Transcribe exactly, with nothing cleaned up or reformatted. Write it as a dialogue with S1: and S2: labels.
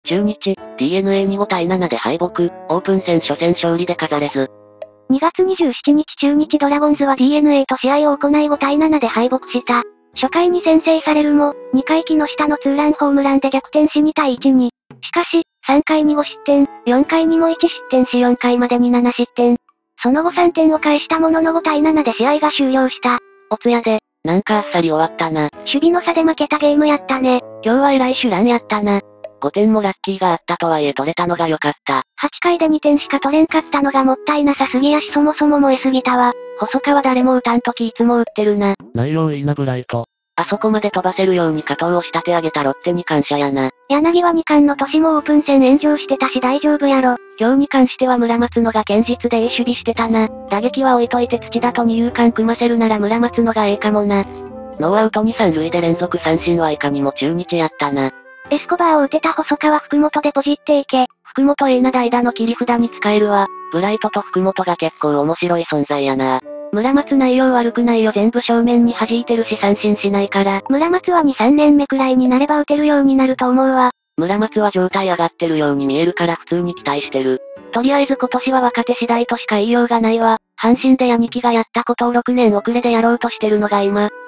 S1: 中日、ディーエヌエーにごたいななで敗北、オープン戦初戦勝利で飾れず。
S2: にがつにじゅうしちにち中日ドラゴンズは ディーエヌエー と試合を行いごたいななで敗北した。初回に先制されるも、にかい木下のツーランホームランで逆転しにたいいちに。しかし、さんかいにごしってん、よんかいにもいちしってんしよんかいまでにななしってん。その後さんてんを返したもののごたいななで試合が終了した。
S1: おつやで、なんかあっさり終わったな。
S2: 守備の差で負けたゲームやったね。
S1: 今日は偉い手段やったな。ごてんもラッキーがあったとはいえ取れたのが良かった。
S2: はちかいでにてんしか取れんかったのがもったいなさすぎやしそもそも燃えすぎたわ。
S1: 細川誰も打たんときいつも打ってるな。
S3: 内容いいなブライト。
S1: あそこまで飛ばせるように加藤を仕立て上げたロッテに感謝やな。
S2: 柳はにかんの年もオープン戦炎上してたし大丈夫やろ。
S1: 今日に関しては村松野が堅実でいい守備してたな。打撃は置いといて土田と二遊間組ませるなら村松野がええかもな。ノーアウトにさん塁で連続三振はいかにも中日やったな。
S2: エスコバーを打てた細川福本でポジっていけ。
S1: 福本ええな代打の切り札に使えるわ。ブライトと福本が結構面白い存在やな。村松内容悪くないよ全部正面に弾いてるし三振しないから。
S2: 村松はに、さんねんめくらいになれば打てるようになると思うわ。
S1: 村松は状態上がってるように見えるから普通に期待してる。とりあえず今年は若手次第としか言いようがないわ。阪神で兄貴がやったことをろくねん遅れでやろうとしてるのが今、